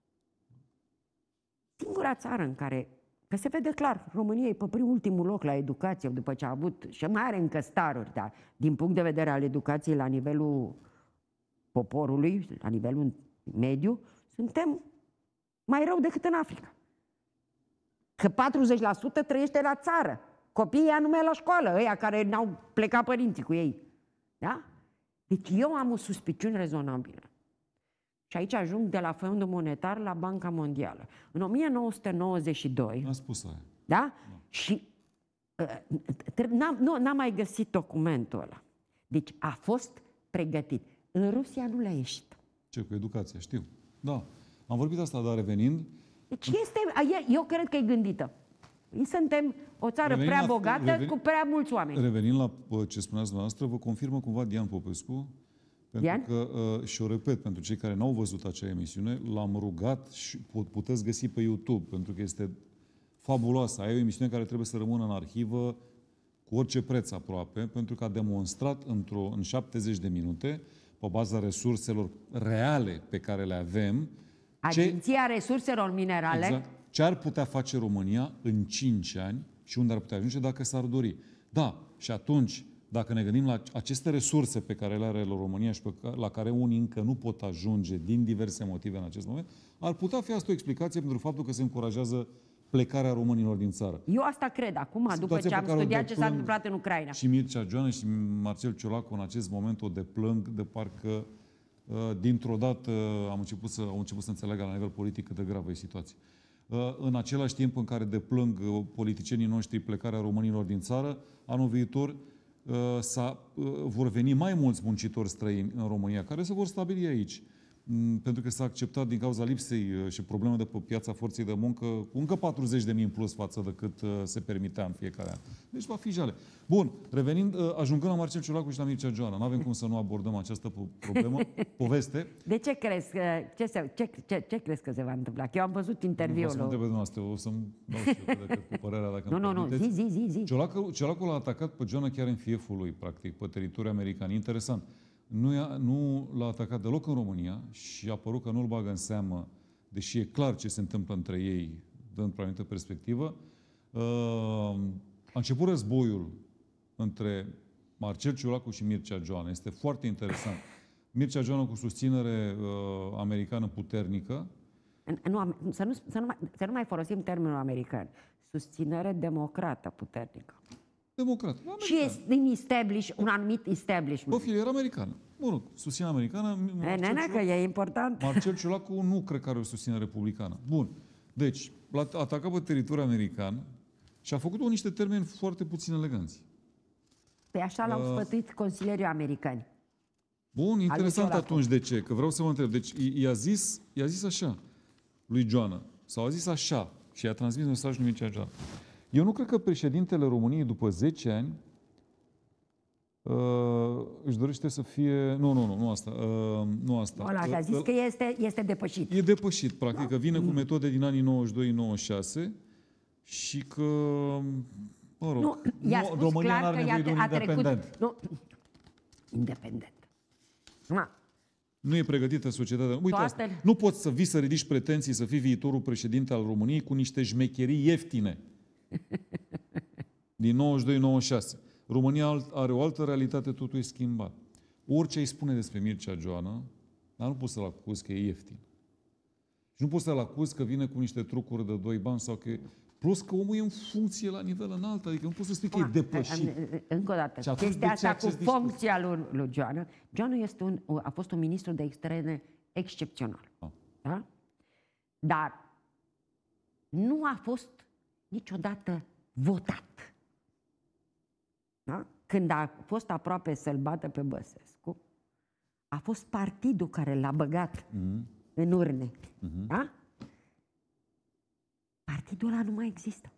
Singura țară în care... Că se vede clar, România e pe primul ultimul loc la educație, după ce a avut, și mai are încă staruri, dar din punct de vedere al educației la nivelul poporului, la nivelul mediu, suntem mai rău decât în Africa. Că patruzeci la sută trăiește la țară. Copiii ăia nu merg la școală, ăia care n-au plecat părinții cu ei. Da? Deci eu am o suspiciune rezonabilă. Și aici ajung de la Fondul Monetar la Banca Mondială. În o mie nouă sute nouăzeci și doi... N-a spus aia. Da? Da. Și uh, n-am, nu, n-am mai găsit documentul ăla. Deci a fost pregătit. În Rusia nu le-a ieșit. Ce, cu educația, știu. Da. Am vorbit asta, dar revenind... Deci este, eu cred că e gândită. Suntem o țară revenind prea la, bogată, reveni, cu prea mulți oameni. Revenind la ce spuneați dumneavoastră, vă confirmă cumva Dian Popescu, pentru Dian? că, uh, și o repet, pentru cei care n-au văzut acea emisiune, l-am rugat și puteți găsi pe YouTube, pentru că este fabuloasă. Aia e o emisiune care trebuie să rămână în arhivă cu orice preț aproape, pentru că a demonstrat într-o, în șaptezeci de minute, pe baza resurselor reale pe care le avem, Agenția ce, Resurselor Minerale. Exact, ce ar putea face România în cinci ani și unde ar putea ajunge dacă s-ar dori. Da, și atunci, dacă ne gândim la aceste resurse pe care le are România și pe care, la care unii încă nu pot ajunge din diverse motive în acest moment, ar putea fi asta o explicație pentru faptul că se încurajează plecarea românilor din țară. Eu asta cred acum, după ce am studiat ce s-a întâmplat în Ucraina. Și Mircea Joană și Marcel Ciolacu în acest moment o deplâng de parcă dintr-o dată am început să, au început să înțeleagă la nivel politic cât de gravă e situația. În același timp în care deplâng politicienii noștri plecarea românilor din țară, anul viitor să vor veni mai mulți muncitori străini în România, care se vor stabili aici. Pentru că s-a acceptat din cauza lipsei și probleme de pe piața forței de muncă cu încă patruzeci de mii în plus față de cât se permitea în fiecare an. Deci va fi jale. Bun, revenind, ajungând la Marcel Ciolacu și la Mircea Joană, nu avem cum să nu abordăm această problemă, poveste. De ce crezi că, ce, se, ce, ce, ce crezi că se va întâmpla? Că eu am văzut interviul. Nu, să mă întrebe dumneavoastră, o să-mi dau și eu decât cu părerea, dacă nu, nu, nu, zi, zi, zi, zi. Ciolacu, Ciolacu l-a atacat pe Joană chiar în fieful lui, practic, pe teritoriul american. Interesant. Nu, nu l-a atacat deloc în România și a părut că nu-l bagă în seamă, deși e clar ce se întâmplă între ei, dând o anumită perspectivă. A început războiul între Marcel Ciolacu și Mircea Joană. Este foarte interesant. Mircea Joană cu susținere uh, americană puternică. Nu, să, nu, să, nu mai, să nu mai folosim termenul american. Susținere democrată puternică. Democrat. Și este din establish, un anumit establishment. O filieră americană. Bun, rog, susținere americană. Nena, că e important. Marcel Ciolacu nu cred că are o susținere republicană. Bun. Deci, l-a atacat pe teritoriul american și a făcut-o în niște termeni foarte puțin eleganți. Păi așa l-au uh, sfătuit consilierii americani. Bun, interesant atunci de ce? Că vreau să vă întreb. Deci i-a zis, i-a zis așa lui Joană, sau a zis așa și i-a transmis mesajul lui Mircea Joană. Eu nu cred că președintele României după zece ani uh, își dorește să fie... Nu, nu, nu, nu asta. Uh, nu asta. Ăla a zis uh, că este, este depășit. E depășit, practic, că vine cu metode din anii nouăzeci și doi nouăzeci și șase și că... Mă rog, nu, i-a spus România clar n-are că nevoie de un a independent. Trecut, nu, independent. Ma. Nu e pregătită societatea. Uite Toate... asta. Nu poți să vii să ridici pretenții să fii viitorul președinte al României cu niște șmecherii ieftine. Din nouăzeci și doi nouăzeci și șase. România are o altă realitate, totul e schimbat. Orice îi spune despre Mircea Joană, dar nu poți să-l acuzi că e ieftin. Și nu poți să-l acuzi că vine cu niște trucuri de doi bani sau că... Plus că omul e în funcție la nivel înalt, adică nu poți să spui că e depășit. Încă o dată, chestia asta cu funcția lui, lui Joană. Joană este un, a fost un ministru de externe excepțional. Ah. Da? Dar nu a fost niciodată votat. Da? Când a fost aproape să-l bată pe Băsescu, a fost partidul care l-a băgat mm-hmm. în urne. Mm-hmm. Da? Partidul ăla nu mai există.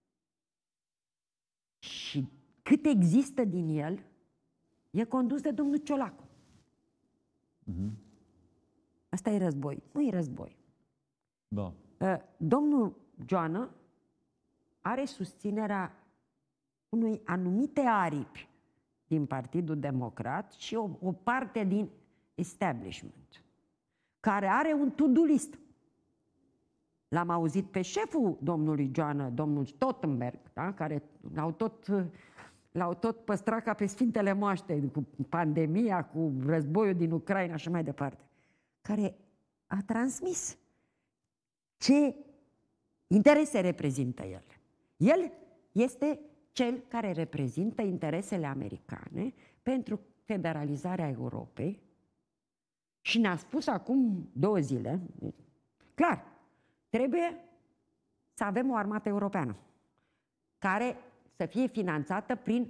Și cât există din el, e condus de domnul Ciolacu. Mm-hmm. Asta e război. Nu e război. Da. Domnul Joană are susținerea unui anumite aripi din Partidul Democrat și o, o parte din establishment, care are un to-do list. L-am auzit pe șeful domnului Joană, domnul Stoltenberg, da? Care l-au tot, l-au tot păstrat ca pe Sfintele Moaște, cu pandemia, cu războiul din Ucraina și mai departe, care a transmis ce interese reprezintă el. El este cel care reprezintă interesele americane pentru federalizarea Europei și ne-a spus acum două zile, clar, trebuie să avem o armată europeană care să fie finanțată prin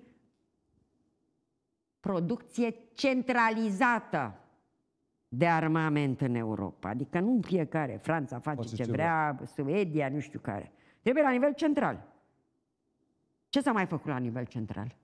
producție centralizată de armament în Europa. Adică nu fiecare, Franța face, face ce, ce vrea, vrea, Suedia, nu știu care. Trebuie la nivel central. Ce s-a mai făcut la nivel central?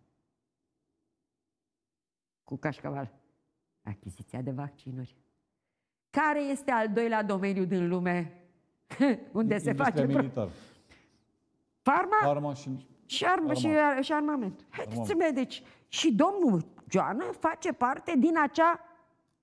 Cu cașcaval. Achiziția de vaccinuri. Care este al doilea domeniu din lume unde se face... militar. Farma, Farma și... Și, arma, și, și armament. Haideți să vedeți. Și domnul Joană face parte din acea,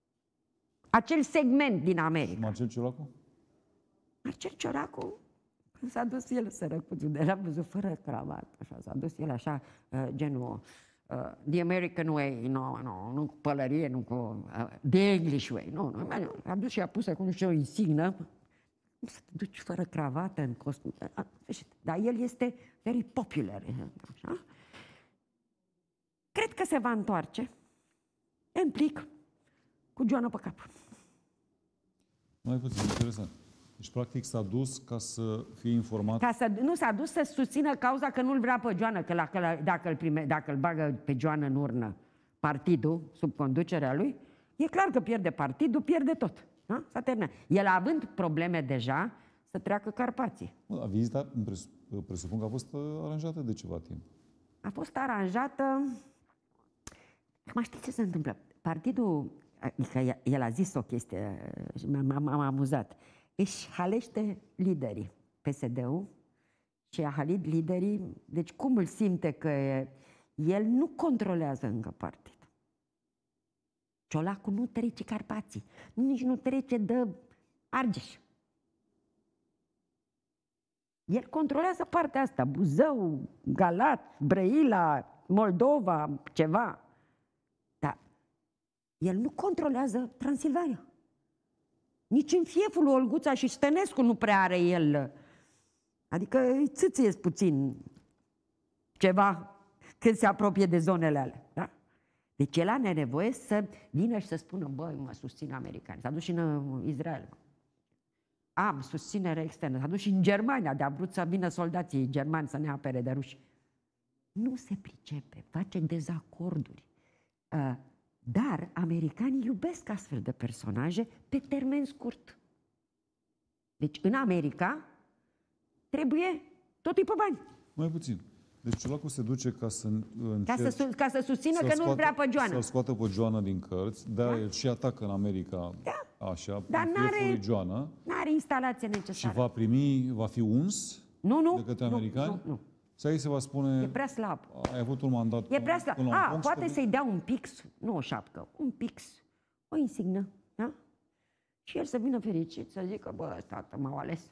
acel segment din America. Marcel Ciolacu? Marcel Ciolacu Când s-a dus el, sărăcuțul, de l-am văzut fără cravată, așa, s-a dus el așa, uh, genul, uh, the American way, no, no, nu cu pălărie, nu cu, uh, the English way, nu, nu, a dus și a pus acolo și o insignă, cum să te duci fără cravată în costum, dar el este very popular, așa. Cred că se va întoarce, în plic, cu Joana pe cap. Mai puțin, interesant. Deci, practic, s-a dus ca să fie informat. Ca să, nu s-a dus să susțină cauza că nu-l vrea pe Joana, că, la, că la, dacă, îl prime, dacă îl bagă pe Joana în urnă partidul, sub conducerea lui, e clar că pierde partidul, pierde tot. Da? S-a terminat. El având probleme deja, să treacă Carpații. Bă, vizita, presupun că a fost aranjată de ceva timp. A fost aranjată... Acum știi ce se întâmplă? Partidul, adică el a zis o chestie, m-am amuzat, își halește liderii, P S D-ul, și a halit liderii, deci cum îl simte că el nu controlează încă partidul. Ciolacu nu trece Carpații, nici nu trece de Argeș. El controlează partea asta, Buzău, Galați, Brăila, Moldova, ceva. Dar el nu controlează Transilvania. Nici în fieful lui Olguța și Stănescu nu prea are el. Adică îi țâție puțin ceva când se apropie de zonele alea. Da? Deci el are nevoie să vină și să spună, băi, mă susțin americani. S-a dus și în Israel. Am susținere externă. S-a dus și în Germania, de-a vrut să vină soldații germani să ne apere de ruși. Nu se pricepe, face dezacorduri. Uh, dar americanii iubesc astfel de personaje pe termen scurt. Deci în America trebuie totul pe bani. Mai puțin. Deci Ciolacu se duce ca să încerce, ca, să, ca să susțină că nu-l vrea pe Joana. Să-l scoată pe Joana din cărți, de-aia da? El și atacă în America, da? Așa, dar n-are, Joana. n-are instalație necesară. Și va primi, va fi uns nu, nu, de către nu, americani? Nu, nu. Sau ei se va spune... E prea slab. Ai avut un mandat... E prea slab. A, poate de... să-i dea un pix, nu o șapcă, un pix, o insignă, da? Și el să vină fericit, să zică, bă, tată, m-au ales.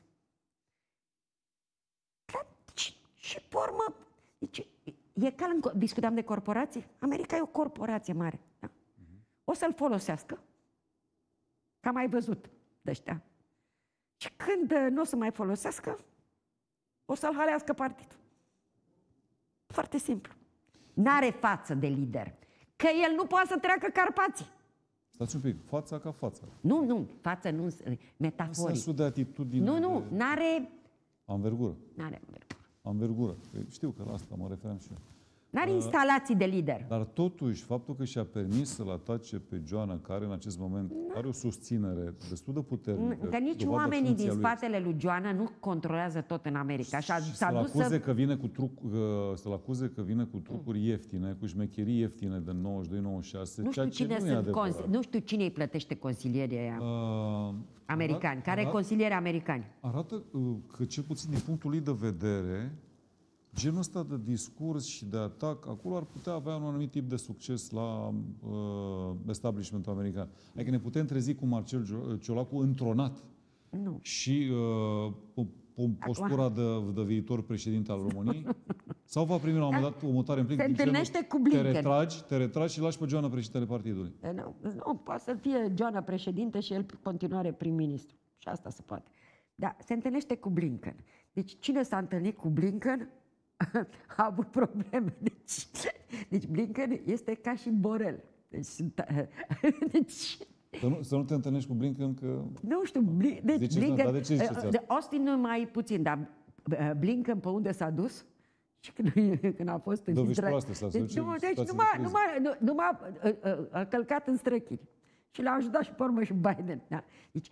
Dar, și, și pe urmă, deci, e ca în, discutam de corporații. America e o corporație mare. Da? O să-l folosească, că am mai văzut de ăștia. Și când nu o să mai folosească, o să-l halească partidul. Foarte simplu. N-are față de lider. Că el nu poate să treacă Carpații. Stați un pic, fața ca fața. Nu, nu, față nu, metaforic. Sensul de atitudine. Nu, nu, de... n-are... Anvergură. N-are anvergură. Anvergură. Știu că la asta mă referam și eu. N-are uh, instalații de lider. Dar totuși, faptul că și-a permis să-l atace pe Joana, care în acest moment da. Are o susținere destul de puternică. Că nici oamenii din spatele lui Joana nu controlează tot în America. Și s-a dus acuze să... că vine cu truc, să-l acuze că vine cu trucuri mm. ieftine, cu șmecherii ieftine de nouăzeci și doi nouăzeci și șase, nu ceea știu ce cine nu e sunt cons- Nu știu cine îi plătește consilierii aia. Uh, americani. Arat, care arat, consilieri americani? Arată uh, că, cel puțin din punctul lui de vedere, genul ăsta de discurs și de atac, acolo ar putea avea un anumit tip de succes la uh, establishmentul american. Adică ne putem trezi cu Marcel Ciolacu întronat. Nu. Și uh, postura de, de viitor președinte al României? Sau va primi la un moment dat o mutare în plin? Se întâlnește cu Blinken. Te retragi, te retragi și lași pe Joana președintele partidului. Nu, nu, poate să fie Joana președinte și el în continuare prim-ministru. Și asta se poate. Dar se întâlnește cu Blinken. Deci cine s-a întâlnit cu Blinken a avut probleme. Deci, deci Blinken este ca și Borel. Deci, deci Să nu, să nu te întâlnești cu Blinken că... Nu știu, Bli, deci ziceți, Blinken... Da, de ce ziceți asta? Austin mai puțin, dar Blinken pe unde s-a dus? Și când, când a fost în Israel... Deci, nu, deci numai, numai, numai a călcat în străchiri. Și l-a ajutat și pe urmă și Biden. Da? Deci,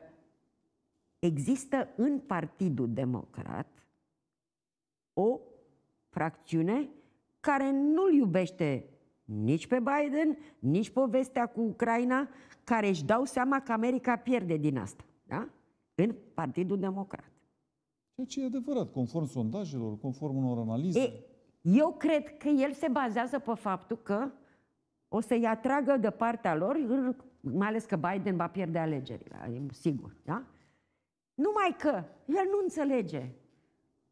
există în Partidul Democrat o fracțiune care nu-l iubește nici pe Biden, nici povestea cu Ucraina, care își dau seama că America pierde din asta. Da? În Partidul Democrat. Ceea ce e adevărat, conform sondajelor, conform unor analize. E, eu cred că el se bazează pe faptul că o să-i atragă de partea lor, mai ales că Biden va pierde alegerile, e sigur. Da? Numai că el nu înțelege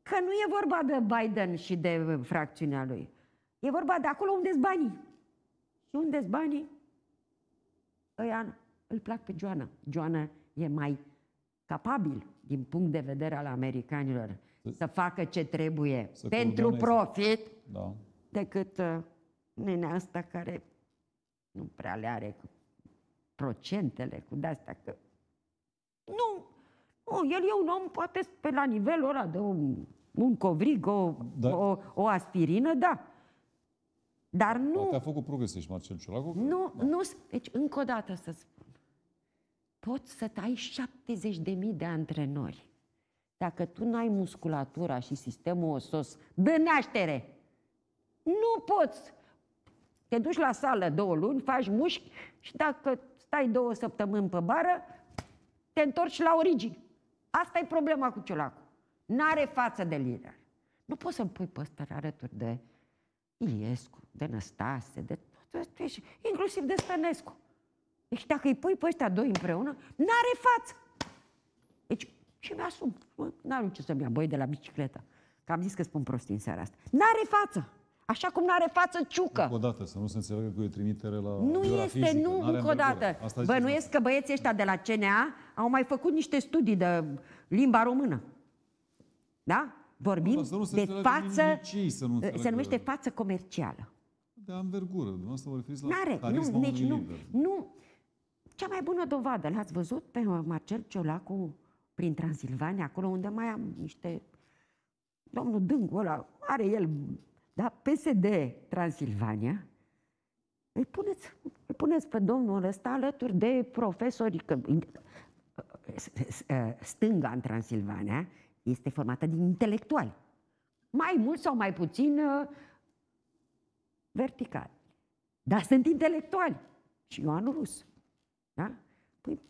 că nu e vorba de Biden și de fracțiunea lui. E vorba de acolo unde-s banii. Și unde-s banii, ăia îl plac pe Joana. Joana e mai capabil, din punct de vedere al americanilor, să, să facă ce trebuie pentru profit, da. decât uh, nenea asta care nu prea le are cu procentele, cu de-astea, că nu, nu, el e un om, poate pe la nivelul ăla de un, un covrig, o, da. o, o aspirină, da. Dar nu... Poate a făcut progrese și Marcel Ciolacu? Nu, da. nu, deci încă o dată să spun. Poți să ai șaptezeci de mii de antrenori. Dacă tu n-ai musculatura și sistemul osos de naștere, nu poți. Te duci la sală două luni, faci mușchi și dacă stai două săptămâni pe bară, te întorci la origini. Asta e problema cu Ciolacu. N-are față de lider. Nu poți să-mi pui pe ăsta alături de Iliescu, de Năstase, de inclusiv de Stănescu. Deci dacă îi pui pe ăștia doi împreună, n-are față. Deci, și mi-asum. N-are ce să-mi ia băi de la bicicletă. Că am zis că spun prostii în seara asta. N-are față. Așa cum n-are față Ciucă. Încă o dată, să nu se înțeleagă că e trimitere la Nu este, fizică. nu, încă o dată. Bănuiesc că băieții ăștia de la C N A au mai făcut niște studii de limba română. Da? Vorbim nu, de față, ei, să nu se numește față comercială. De anvergură, dumneavoastră vă referiți la N-are, carisma nu, deci unui nu, lider. nu. Cea mai bună dovadă, l-ați văzut pe Marcel Ciolacu prin Transilvania, acolo unde mai am niște... Domnul Dângu ăla, are el, da, P S D Transilvania, îl puneți, îl puneți pe domnul ăsta alături de profesori, că stânga în Transilvania este formată din intelectuali. Mai mult sau mai puțin vertical. Dar sunt intelectuali. Și Ioan Rus. Da? Păi,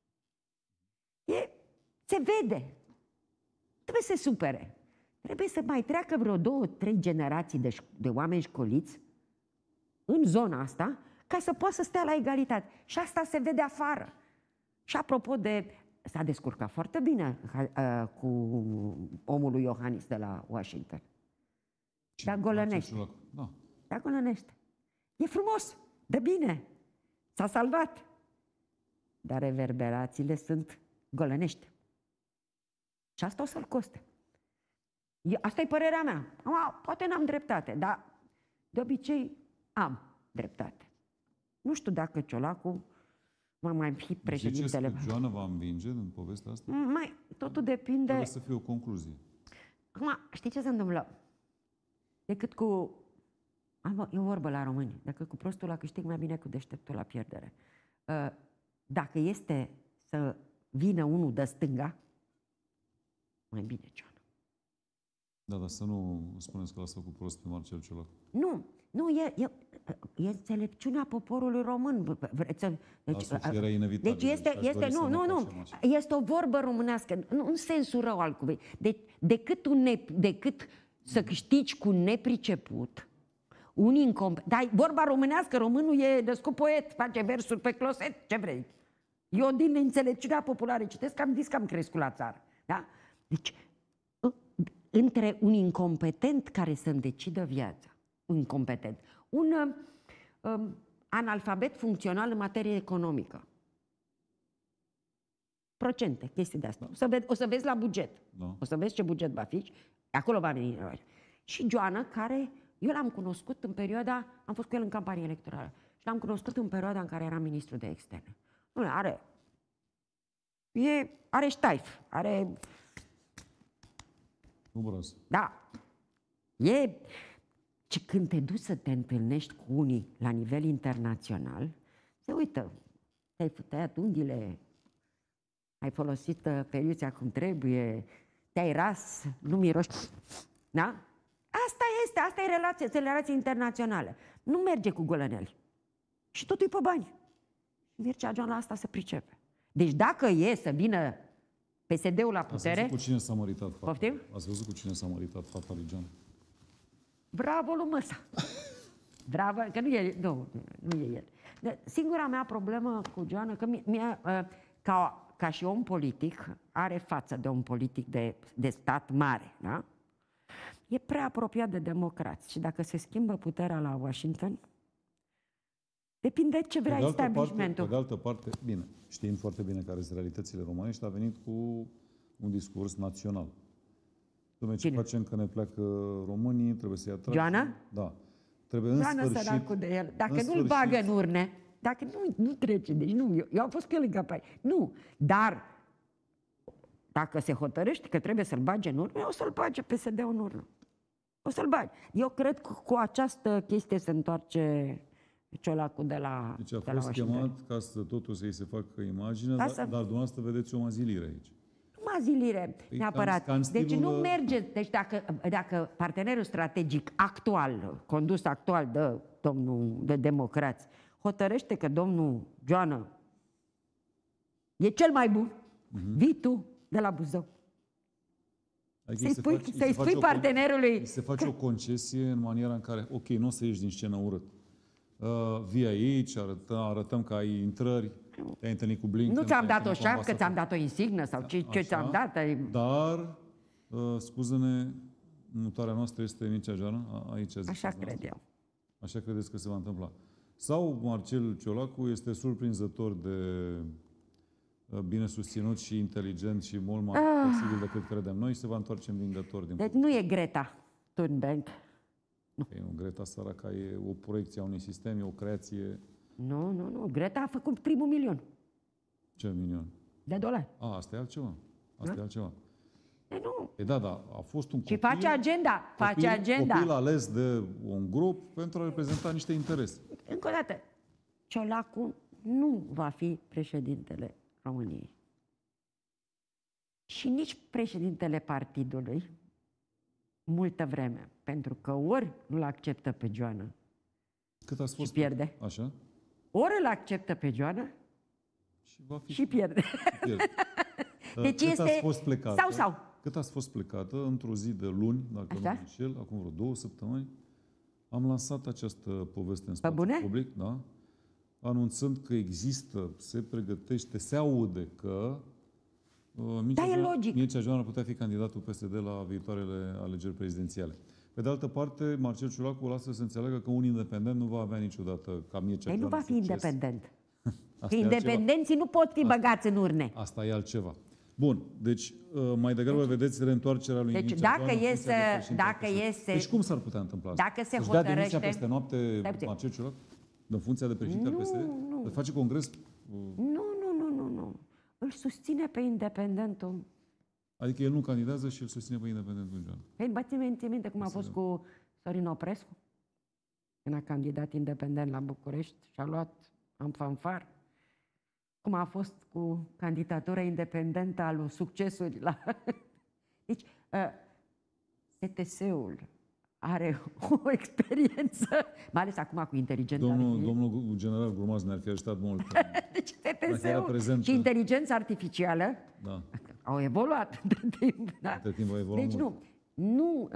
e, se vede. Trebuie să se supere. Trebuie să mai treacă vreo două, trei generații de, de oameni școliți în zona asta ca să poată să stea la egalitate. Și asta se vede afară. Și apropo de... S-a descurcat foarte bine uh, cu omul lui Iohannis de la Washington. Dar golănește. Da. Dar golănește. E frumos, de bine. S-a salvat. Dar reverberațiile sunt golănește. Și asta o să-l coste. Asta e părerea mea. Am, poate n-am dreptate, dar de obicei am dreptate. Nu știu dacă Ciolacu va mai fi președintele. Ziceți că Joana va învinge în povestea asta? Mai, totul depinde... Trebuie să fie o concluzie. Acum, știi ce se întâmplă? Decât cu... Am, e o vorbă la români. Decât cu prostul la câștig, mai bine cu deșteptul la pierdere. Dacă este să vină unul de stânga, mai bine Joana. Da, dar să nu spuneți că l-ați făcut prost pe Marcel Ciolacu. Nu, nu, e, e, e înțelepciunea poporului român. Vreți să, deci, asta era inevitabil. Deci este, deci este nu, nu, nu, este o vorbă românească, nu în sensul rău al cuvântului. De, decât, un ne, decât să câștigi cu nepriceput, un incompetent. Dar vorba românească, românul e născut poet, face versuri pe closet, ce vrei. Eu din înțelepciunea populară citesc că am zis că am crescut la țară. Da? Deci, între un incompetent care să-mi decidă viața, un incompetent, un um, analfabet funcțional în materie economică, procente, chestii de astea. Da. O, să ve- o să vezi la buget. Da. O să vezi ce buget va fi. Acolo va veni. Și Joana, care eu l-am cunoscut în perioada, am fost cu el în campanie electorală, și l-am cunoscut în perioada în care era ministru de externe. Nu, are, e, are ștaif, are... Ubros. Da. E... Și când te duci să te întâlnești cu unii la nivel internațional, se uită, te-ai tăiat unghiile, ai folosit periuța cum trebuie, te-ai ras, nu miroși, da? Asta este, asta e relație, sunt relații internaționale. Nu merge cu golăneli. Și totul e pe bani. Mircea Joan la asta se pricepe. Deci dacă e să vină P S D-ul la putere... Ați văzut cu cine s-a măritat fata? Poftim? Ați văzut cu cine s-a măritat fata lui Joan? Bravo lui Măsa! Bravo, că nu e, nu, nu e el. Singura mea problemă cu Joana, că mie, ca, ca și om politic, are față de un politic de, de stat mare, da? e prea apropiat de democrați și dacă se schimbă puterea la Washington, depinde ce vrea establishmentul. Pe de altă parte, bine, știm foarte bine care sunt realitățile românești, a venit cu un discurs național. Dom'le, ce facem că ne pleacă românii, trebuie să-i atragem. Joana? Da. Trebuie în Joana, sfârșit... săracul de el. Dacă nu-l sfârșit, bagă în urne, dacă nu, nu trece, deci nu, eu, eu am fost pe lângă pe nu, dar dacă se hotărăște că trebuie să-l bage în urne, o să-l bage P S D-ul în urne. O să-l bage. Eu cred că cu această chestie se întoarce Ciolacul de la Deci a de la fost chemat ca să totul să-i se facă imagine, dar, să... dar dumneavoastră vedeți o mazilire aici. Mazilire, păi neapărat. Cam, cam deci nu merge. Deci dacă, dacă partenerul strategic actual, condus actual de domnul de democrați, hotărăște că domnul Joana e cel mai bun, uh-huh. vii tu de la Buzău. Adică să-i spui, face, să-i spui partenerului... Se face că... o concesie în maniera în care, ok, nu o să ieși din scenă urât. Uh, vii aici, arătăm, arătăm că ai intrări, te-ai întâlnit cu Blinken... Nu ți-am dat o șapcă, ți-am dat o insignă sau ce, ce ți-am dat. Ai... Dar, uh, scuză-ne, mutarea noastră este Mircea Joana? Aici Așa cred noastră. eu. Așa credeți că se va întâmpla. Sau Marcel Ciolacu este surprinzător de bine susținut și inteligent și mult mai ah. flexibil decât credem noi și se va întoarce învingător din Deci nu e Greta Thunberg. Nu. E, nu, Greta săraca e o proiecție a unui sistem, e o creație... Nu, nu, nu. Greta a făcut primul milion. Ce milion? De dolari. A, asta e altceva. Asta da? e altceva. E, nu. E, da, da, a fost un și copil... face agenda. Face copil, agenda. Copil ales de un grup pentru a reprezenta niște interese. Încă o dată, Ciolacu nu va fi președintele României. Și nici președintele partidului multă vreme. Pentru că ori nu-l acceptă pe Joana Cât ați fost și pierde. Așa? Ori îl acceptă pe Joana și, va fi și pierde. pierde. Deci Cât este... ați fost plecată, sau, sau. Cât ați fost plecată, într-o zi de luni, dacă nu mă înșel, acum vreo două săptămâni, am lansat această poveste în spațiu public, da? Anunțând că există, se pregătește, se aude că uh, Mircea, da, e logic. Mircea Joana ar putea fi candidatul P S D la viitoarele alegeri prezidențiale. Pe de altă parte, Marcel Ciolacu lasă să se înțeleagă că un independent nu va avea niciodată ca Mircea Joana. Nu va fi succes. independent. Că independenții nu pot fi băgați în urne. Asta e altceva. Bun, deci mai degrabă deci, vedeți reîntoarcerea lui deci, Mircea dacă Joana. Este, dacă este, deci cum s-ar putea întâmpla asta? Dacă se Să-și hotărăște... dea demisia peste noapte Marcel Ciolacu? În funcția de președinte al P S D? Nu. Să face congres? Nu, nu, nu, nu, nu. Îl susține pe independentul. Adică el nu candidează și îl susține pe independentul Joana. Păi, bați-mi minte cum a fost cu Sorin Oprescu? Când a candidat independent la București și a luat în fanfar. Cum a fost cu candidatura independentă a lui succesului la... Deci, S T S-ul are o experiență, mai ales acum cu inteligența Domnul, artificială. domnul general Grumaz ne-ar fi ajutat mult. Deci S T S-ul și inteligența artificială da. au evoluat între timp. Da? Între timp au evoluat deci mult. nu, nu...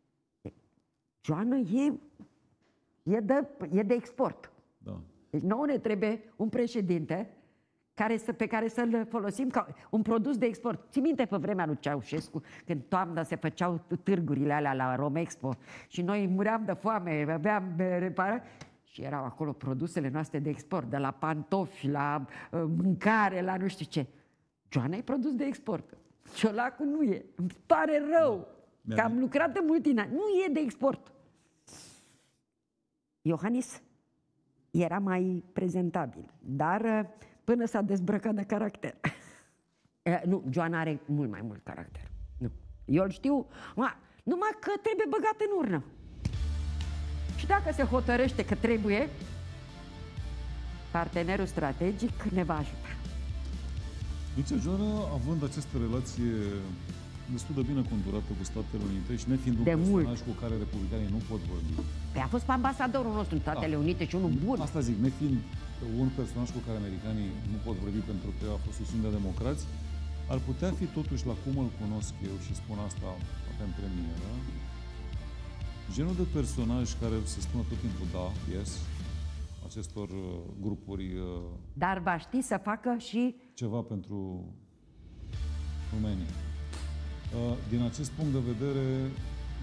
Joana e, e, de, e de export. Da. Deci nouă ne trebuie un președinte care să, pe care să-l folosim ca un produs de export. Ții minte pe vremea lui Ceaușescu, când toamna se făceau târgurile alea la Romexpo și noi muream de foame, aveam reparat și erau acolo produsele noastre de export, de la pantofi, la uh, mâncare, la nu știu ce. Joana e produs de export. Ciolacu nu e. Îmi pare rău că am lucrat în multina. Nu e de export. Iohannis era mai prezentabil, dar până s-a dezbrăcat de caracter. Nu, Joana are mult mai mult caracter. Nu. Eu îl știu, ma, numai că trebuie băgat în urnă. Și dacă se hotărăște că trebuie, partenerul strategic ne va ajuta. Mircea Joana, având această relație destul de bine conturată cu Statele Unite și nefiind un de personaj mult. cu care republicanii nu pot vorbi. Păi a fost ambasadorul nostru în Statele da. Unite și unul bun. Asta zic, nefiind un personaj cu care americanii nu pot vorbi pentru că a fost susținut de democrați, ar putea fi totuși, la cum îl cunosc eu și spun asta poate în premieră, genul de personaj care să spună tot timpul da, yes, acestor uh, grupuri... Uh, Dar va ști să facă și... ceva pentru România. Uh, din acest punct de vedere,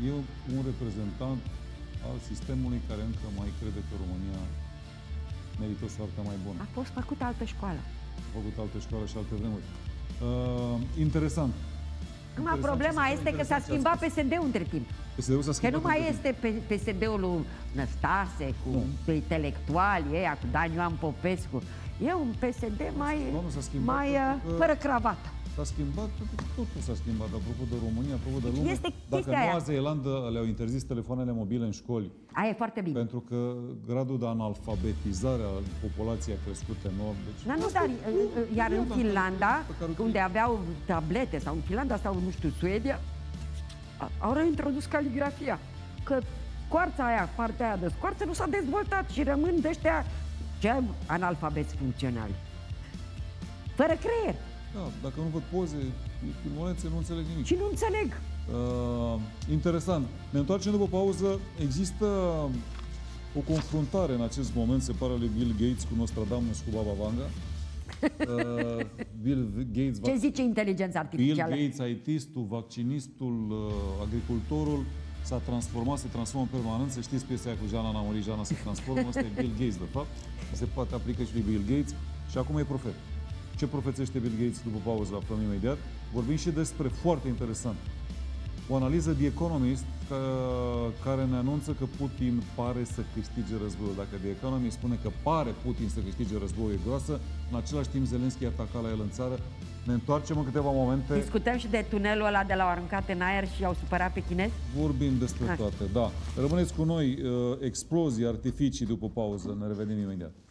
e un reprezentant al sistemului care încă mai crede că România merită o soartă mai bună. A fost făcută altă școală. A făcut altă școală și alte vremuri. Uh, interesant. Acum problema este că s-a schimbat P S D-ul între timp. P S D-ul s-a Că schimbat nu mai între este P S D-ul lui Năstase, cu Nu. intelectualii ăia, cu Dan Ioan Popescu. E un P S D mai, Nu, nu s-a schimbat mai pentru uh, că- fără cravată. S-a schimbat, pentru că totul s-a schimbat, apropo de România, apropo de lume. Este Dacă chestia Noua aia. Zeelandă le-au interzis telefoanele mobile în școli, Aia e foarte bine. pentru că gradul de analfabetizare a populației a crescut enorm. Deci, Dar nu, dar, uh, iar în Finlanda, pe care o- unde aveau tablete, sau în Finlanda sau, nu știu, Suedia, a- au reintrodus caligrafia. Că scoarța aia, partea aia de scoarță nu s-a dezvoltat și rămân de ăștia ce analfabeți funcționali. Fără creier. Da, dacă nu văd poze, filmulețe, nu înțeleg nimic. Și nu înțeleg. Uh, interesant. Ne întoarcem după pauză. Există o confruntare în acest moment, se pare, lui Bill Gates cu Nostradamus cu Baba Vanga. Uh, Bill Gates, Ce zice inteligența Bill artificială? Gates, I T-istul, vaccinistul, uh, agricultorul, s-a transformat, se transformă în permanent. Să știți piesa aia cu Jana n-a murit, Jana se transformă. Asta e Bill Gates, de fapt. Se poate aplica și lui Bill Gates. Și acum e profet. Ce profețește Bill Gates după pauză? Aflăm imediat. Vorbim și despre, foarte interesant, o analiză de Economist că, care ne anunță că Putin pare să câștige războiul. Dacă The Economist spune că pare Putin să câștige războiul, e groasă, în același timp Zelenski ataca la el în țară. Ne întoarcem în câteva momente. Discutăm și de tunelul ăla de la aruncat în aer și i-au supărat pe chinezi? Vorbim despre Hai. toate, da. Rămâneți cu noi, uh, explozii, artificii după pauză. Ne revedem imediat.